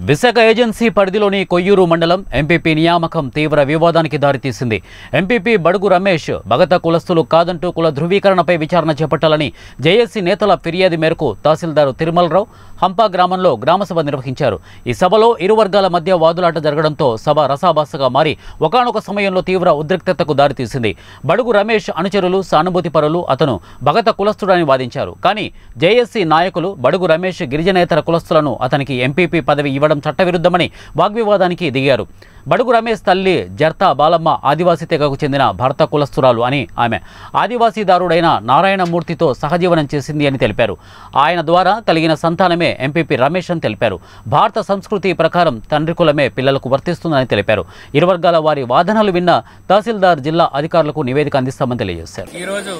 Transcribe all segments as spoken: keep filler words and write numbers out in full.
Visakha agency పరిధిలోని కొయ్యూరు మండలం MPP నియామకం తీవ్ర వివాదానికి దారితీసింది. ఎంపీపీ బడుగు రమేష్ భగత కులస్తులు కాదంటూ కుల ధృవీకరణపై విచారణ చేపట్టాలని జేఏసీ నేతల ఫిర్యాదు మేరకు తహసీల్దార్ తిరుమలరావు హంపా గ్రామంలో గ్రామసభ నిర్వహించారు. ఈ సభలో ఇరు వర్గాల మధ్య వాదులాట జరగడంతో సభ రసాభాసగా మారి ఒకానొక సమయంలో తీవ్ర ఉద్రిక్తతకు దారితీసింది. బడుగు రమేష్ అనుచరులు సానుభూతి పరులు అతను భగత కులస్తుడని వాదించారు. కానీ జేఏసీ నాయకులు బడుగు రమేష్ గిరిజనేతర కులస్తులను అతనికి ఎంపీపీ పదవి ఇవ్వడం చట్టవిరుద్ధమని వాగ్వివాదానికి దిగారు. బడుగు రమేష్ తల్లి జర్తా బాలమ్మ ఆదివాసీ తెగకు చెందిన భర్త కులస్తురాలు అని, ఆమె ఆదివాసీదారుడైన నారాయణమూర్తితో సహజీవనం చేసింది అని తెలిపారు. ఆయన ద్వారా కలిగిన సంతానమే ఎంపీపీ రమేష్ అని తెలిపారు. భారత సంస్కృతి ప్రకారం తండ్రి కులమే పిల్లలకు వర్తిస్తుందని తెలిపారు. ఇరు వర్గాల వారి వాదనలు విన్న తహసీల్దార్ జిల్లా అధికారులకు నివేదిక అందిస్తామని తెలియజేశారు. ఈరోజు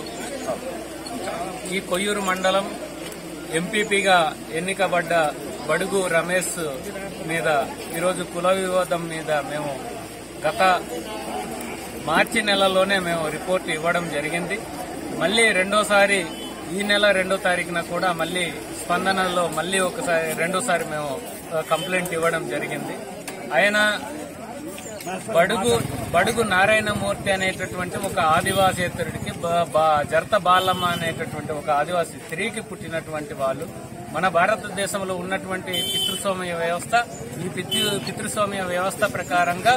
ఈ కొయ్యూరు మండలం ఎంపీపీగా ఎన్నికబడ్డ బడుగు రమేష్ మీద ఈరోజు కుల వివాదం మీద మేము గత మార్చి నెలలోనే మేము రిపోర్ట్ ఇవ్వడం జరిగింది. మళ్ళీ రెండోసారి ఈ నెల రెండో తారీఖున కూడా మళ్ళీ స్పందనలో మళ్ళీ ఒకసారి రెండోసారి మేము కంప్లైంట్ ఇవ్వడం జరిగింది. ఆయన బడుగు బడుగు నారాయణమూర్తి అనేటటువంటి ఒక ఆదివాసేతరుడికి జర్త బాలమ్మ అనేటటువంటి ఒక ఆదివాసీ స్త్రీకి పుట్టినటువంటి వాళ్ళు. మన భారతదేశంలో ఉన్నటువంటి పితృస్వామ్య వ్యవస్థ, ఈ పితృ పితృస్వామ్య వ్యవస్థ ప్రకారంగా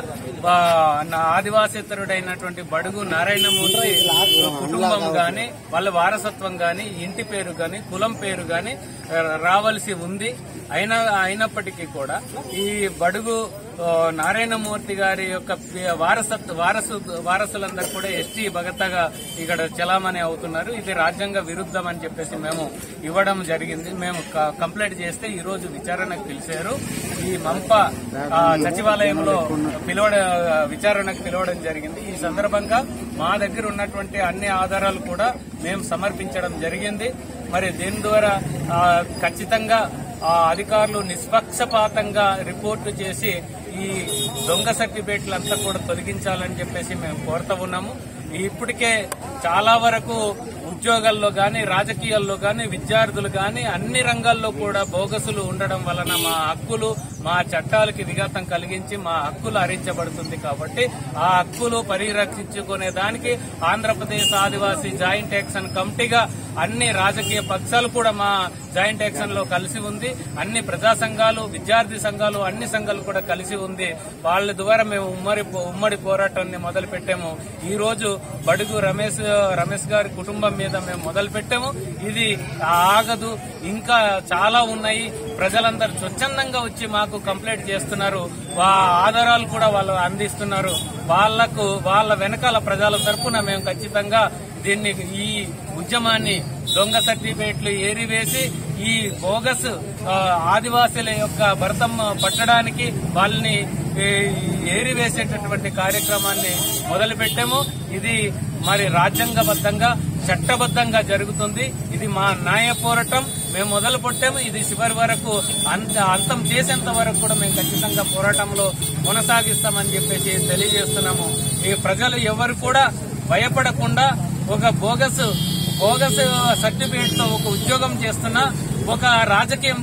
ఆదివాసేతరుడైనటువంటి బడుగు నారాయణమూర్తి కుటుంబం గాని, వాళ్ళ వారసత్వం గాని, ఇంటి పేరు గాని, కులం పేరు గాని రావాల్సి ఉంది. అయినా అయినప్పటికీ కూడా ఈ బడుగు నారాయణమూర్తి గారి యొక్క వారసత్వ వారసు వారసులందరూ కూడా ఎస్టీ భగతగా ఇక్కడ చలామణి అవుతున్నారు. ఇది రాజ్యాంగ విరుద్ధం అని చెప్పేసి మేము ఇవ్వడం జరిగింది. మేము కంప్లైంట్ చేస్తే ఈ రోజు విచారణకు పిలిచారు. ఈ మంప సచివాలయంలో పిలవడ విచారణకు పిలవడం జరిగింది. ఈ సందర్భంగా మా దగ్గర ఉన్నటువంటి అన్ని ఆధారాలు కూడా మేము సమర్పించడం జరిగింది. మరి దీని ద్వారా ఖచ్చితంగా అధికారులు నిష్పక్షపాతంగా రిపోర్టు చేసి ఈ దొంగ సర్టిఫికేట్లంతా కూడా తొలగించాలని చెప్పేసి మేము కోరుతా ఉన్నాము. ఇప్పటికే చాలా వరకు ఉద్యోగాల్లో గాని, రాజకీయాల్లో గాని, విద్యార్థులు గాని అన్ని రంగాల్లో కూడా బోగసులు ఉండడం వలన మా హక్కులు, మా చట్టాలకి విఘాతం కలిగించి మా హక్కులు హరించబడుతుంది. కాబట్టి ఆ హక్కులు పరిరక్షించుకునే దానికి ఆంధ్రప్రదేశ్ ఆదివాసీ జాయింట్ యాక్షన్ కమిటీగా అన్ని రాజకీయ పక్షాలు కూడా మా జాయింట్ యాక్షన్ లో కలిసి ఉంది. అన్ని ప్రజా సంఘాలు, విద్యార్థి సంఘాలు, అన్ని సంఘాలు కూడా కలిసి ఉంది. వాళ్ళ ద్వారా మేము ఉమ్మడి ఉమ్మడి పోరాటాన్ని మొదలు పెట్టాము. ఈ రోజు బడుగు రమేష్ రమేష్ గారి కుటుంబం మీద మేము మొదలు పెట్టాము. ఇది ఆగదు, ఇంకా చాలా ఉన్నాయి. ప్రజలందరూ స్వచ్ఛందంగా వచ్చి మాకు కంప్లైంట్ చేస్తున్నారు. ఆధారాలు కూడా వాళ్ళు అందిస్తున్నారు. వాళ్లకు వాళ్ళ వెనకాల ప్రజల తరఫున మేము ఖచ్చితంగా దీన్ని ఈ ఉద్యమాన్ని దొంగ సర్టిఫికేట్లు ఏరివేసి ఈ బోగస్ ఆదివాసీల యొక్క భరతం పట్టడానికి వాళ్ళని ఏరివేసేటటువంటి కార్యక్రమాన్ని మొదలుపెట్టాము. ఇది మరి రాజ్యాంగబద్ధంగా, చట్టబద్ధంగా జరుగుతుంది. ఇది మా న్యాయ పోరాటం మేము మొదలు పెట్టాము. ఇది చివరి వరకు అంత అంతం చేసేంత వరకు కూడా మేము ఖచ్చితంగా పోరాటంలో కొనసాగిస్తామని చెప్పేసి తెలియజేస్తున్నాము. ఈ ప్రజలు ఎవరు కూడా భయపడకుండా ఒక బోగస్ బోగస్ సర్టిఫికేట్ తో ఒక ఉద్యోగం చేస్తున్నా, ఒక రాజకీయం